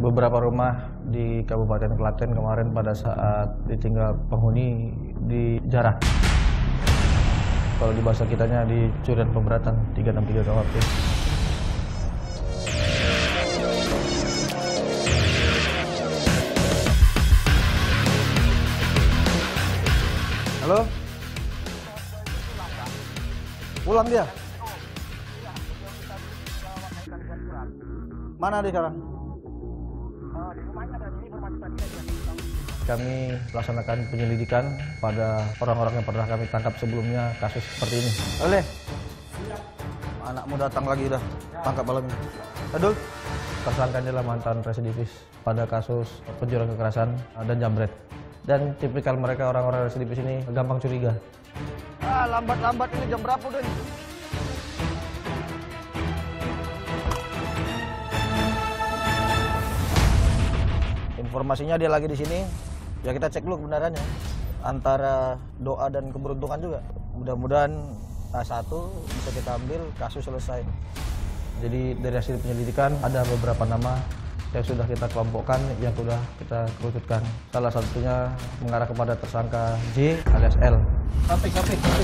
beberapa rumah di Kabupaten Klaten kemarin pada saat ditinggal penghuni dijarah. Kalau di bahasa kitanya dicurian pemberatan 363 KUHP. Halo? Pulang dia? Mana dia sekarang? Kami laksanakan penyelidikan pada orang-orang yang pernah kami tangkap sebelumnya kasus seperti ini. Oleh, anakmu datang lagi udah tangkap malam ini. Adul, tersangkanya adalah mantan residivis pada kasus pencurian kekerasan dan jambret. Dan tipikal mereka orang-orang residivis ini gampang curiga. Lambat-lambat ini jam berapa udah? Informasinya dia lagi di sini. Ya kita cek dulu kebenarannya. Antara doa dan keberuntungan juga. Mudah-mudahan satu bisa kita ambil, kasus selesai. Jadi dari hasil penyelidikan ada beberapa nama yang sudah kita kelompokkan, yang sudah kita kerucutkan. Salah satunya mengarah kepada tersangka J alias L. Kapik.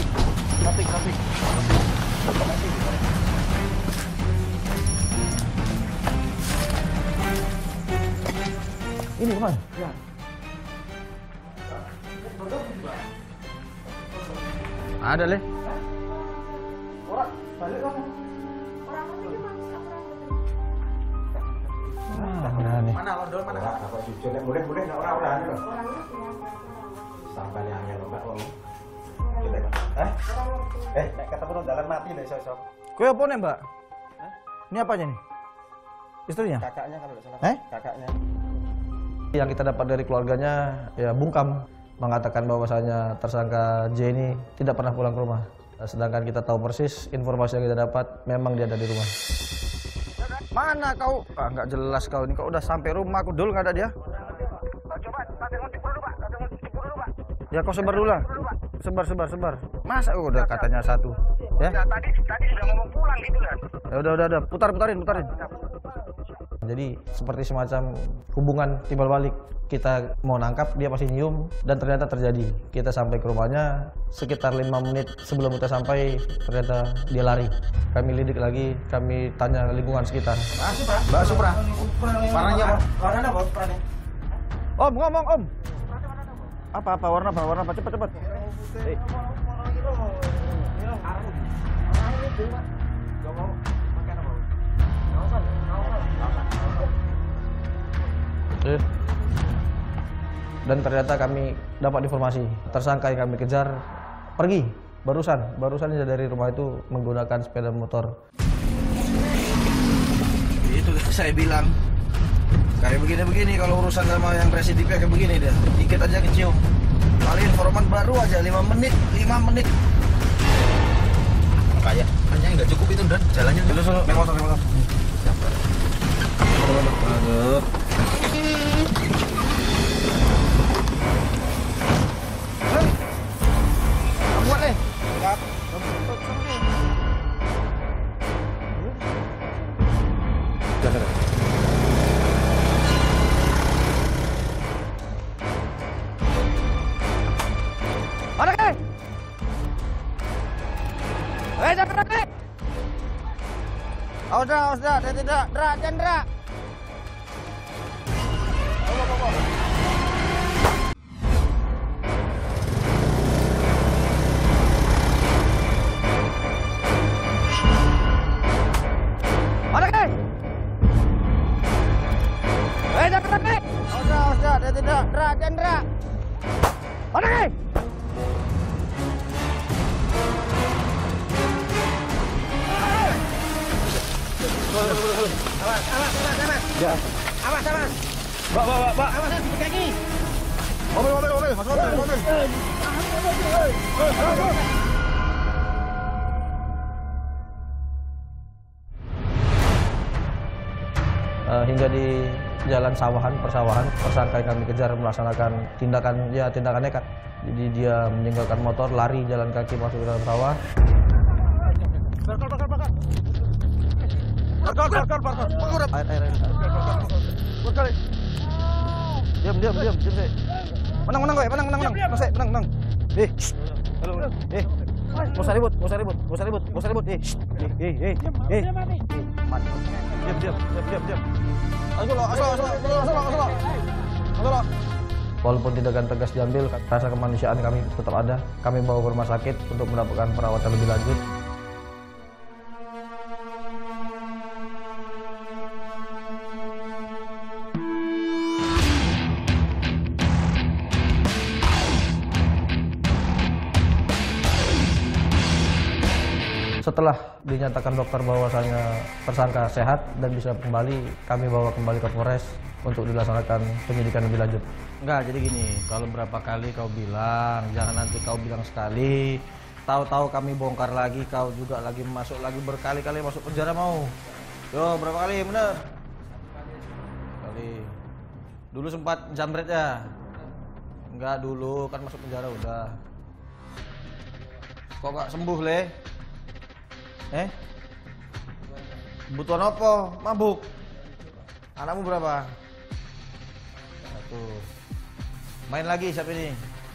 Ini kemana? Ya. Ada leh. Orang balik kamu. Mana londol mana? Apa jujur nek boleh enggak orang-orang lho. Sampai yang lomba wong. Kita kan. Nek ketemu nang dalan mati lho iso-iso. Kowe opo nek, Mbak? Hah? Ini apanya nih? Istrinya? Kakaknya kalau enggak salah. Kakaknya. Yang kita dapat dari keluarganya ya bungkam mengatakan bahwasanya tersangka J ini tidak pernah pulang ke rumah. Sedangkan kita tahu persis informasi yang kita dapat memang dia ada di rumah. Mana kau? Nggak jelas kau ini. Kau udah sampai rumah, aku dulu nggak ada dia. Coba, Pak. Ya kau sebar dulu lah. Sebar. Masa udah katanya satu. Ya. Tadi sudah ngomong pulang gitu kan. Ya udah. Putarin. Jadi seperti semacam hubungan timbal balik. Kita mau nangkap, dia pasti nyium, dan ternyata terjadi. Kita sampai ke rumahnya, sekitar 5 menit sebelum kita sampai, ternyata dia lari. Kami lidik lagi, kami tanya lingkungan sekitar. Mbak Supra. Warnanya apa? Warnanya apa? Om, ngomong Om. Apa? Warna apa? Cepet. Dan ternyata kami dapat informasi tersangka yang kami kejar pergi barusan dari rumah itu menggunakan sepeda motor. Itu saya bilang kayak begini kalau urusan sama yang residivis kayak begini dia dikit aja kecium. Kali informan baru aja 5 menit. Kayaknya nggak cukup itu dan jalannya dulu motor. Aduh. Buat deh. Jangan. Ada ke? Jangan ke. Awas dah, tidak, Dra. Bawa. Ada ke? Jangan ke. Awas dah, tidak, Dra. Ada ke? Awas. Ya. Awas. Mbak. Awas, di kaki. Mobil. Masuk mobil. Hingga di jalan persawahan, tersangka yang kami kejar melaksanakan tindakan nekat. Jadi dia meninggalkan motor, lari jalan kaki masuk ke dalam sawah. Bakar. Air. sekali. Diam sih. Menang gue, menang. Menang. Gak usah ribut. Diam. Asal. Walaupun tindakan tegas diambil, rasa kemanusiaan kami tetap ada. Kami bawa ke rumah sakit untuk mendapatkan perawatan lebih lanjut. Setelah dinyatakan dokter bahwasanya tersangka sehat dan bisa kembali, kami bawa kembali ke Polres untuk dilaksanakan penyidikan lebih lanjut. Enggak, jadi gini, kalau berapa kali kau bilang, jangan nanti kau bilang sekali, tahu-tahu kami bongkar lagi, kau juga lagi masuk lagi berkali-kali masuk penjara mau. Yo, berapa kali, bener? Kali. Dulu sempat jambret ya? Enggak dulu, kan masuk penjara udah. Kok gak sembuh, Le? Kebutuhan apa? Mabuk? Anakmu berapa? Satu. Main lagi siapa ini?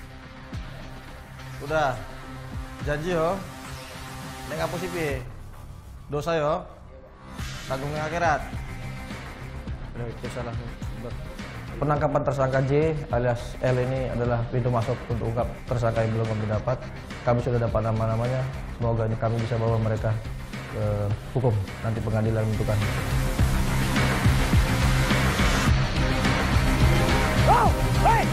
Udah. Janji yo. Nek ngapus piye? Dosa yo. Tanggung akhirat. Udah itu salah. Penangkapan tersangka J alias L ini adalah pintu masuk untuk ungkap tersangka yang belum kami dapat. Kami sudah dapat nama-namanya. Semoga ini kami bisa bawa mereka ke hukum. Nanti pengadilan menentukan. Oh, hey!